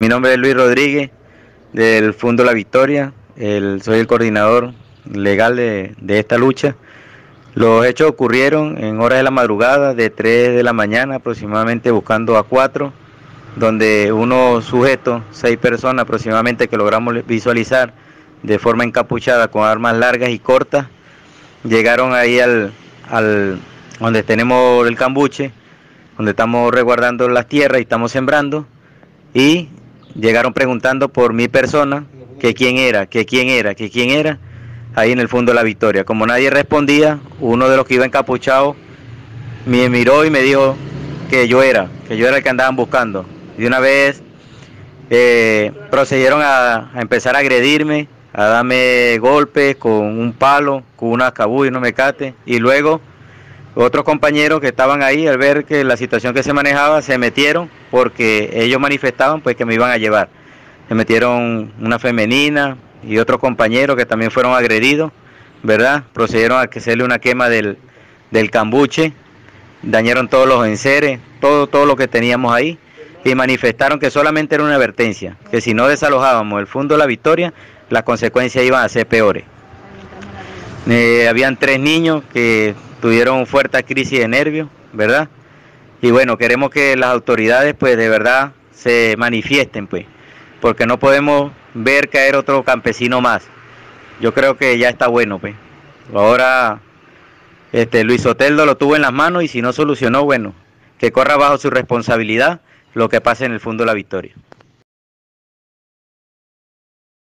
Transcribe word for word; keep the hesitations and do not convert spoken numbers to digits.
Mi nombre es Luis Rodríguez, del Fundo La Victoria. El, soy el coordinador legal de, de esta lucha. Los hechos ocurrieron en horas de la madrugada, de tres de la mañana aproximadamente, buscando a cuatro, donde unos sujetos, seis personas aproximadamente, que logramos visualizar de forma encapuchada con armas largas y cortas, llegaron ahí al, al donde tenemos el cambuche, donde estamos resguardando las tierras y estamos sembrando, y llegaron preguntando por mi persona, que quién era, que quién era, que quién era, ahí en el Fundo La Victoria. Como nadie respondía, uno de los que iba encapuchado me miró y me dijo que yo era, que yo era el que andaban buscando. De una vez eh, procedieron a, a empezar a agredirme, a darme golpes con un palo, con una cabulla y un mecate, y luego otros compañeros que estaban ahí, al ver que la situación que se manejaba, se metieron porque ellos manifestaban pues que me iban a llevar. Se metieron una femenina y otros compañeros que también fueron agredidos, ¿verdad? Procedieron a hacerle una quema del, del cambuche, dañaron todos los enseres, todo, todo lo que teníamos ahí, y manifestaron que solamente era una advertencia, que si no desalojábamos el Fundo La Victoria, las consecuencias iban a ser peores. Eh, habían tres niños que tuvieron fuerte crisis de nervios, ¿verdad? Y bueno, queremos que las autoridades pues de verdad se manifiesten, pues, porque no podemos ver caer otro campesino más. Yo creo que ya está bueno, pues. Ahora este Luis Soteldo lo tuvo en las manos, y si no solucionó, bueno, que corra bajo su responsabilidad lo que pase en el Fundo La Victoria.